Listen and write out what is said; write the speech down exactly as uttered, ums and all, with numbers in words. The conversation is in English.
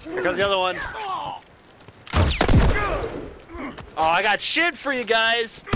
Here comes the other one. Oh, I got shit for you guys.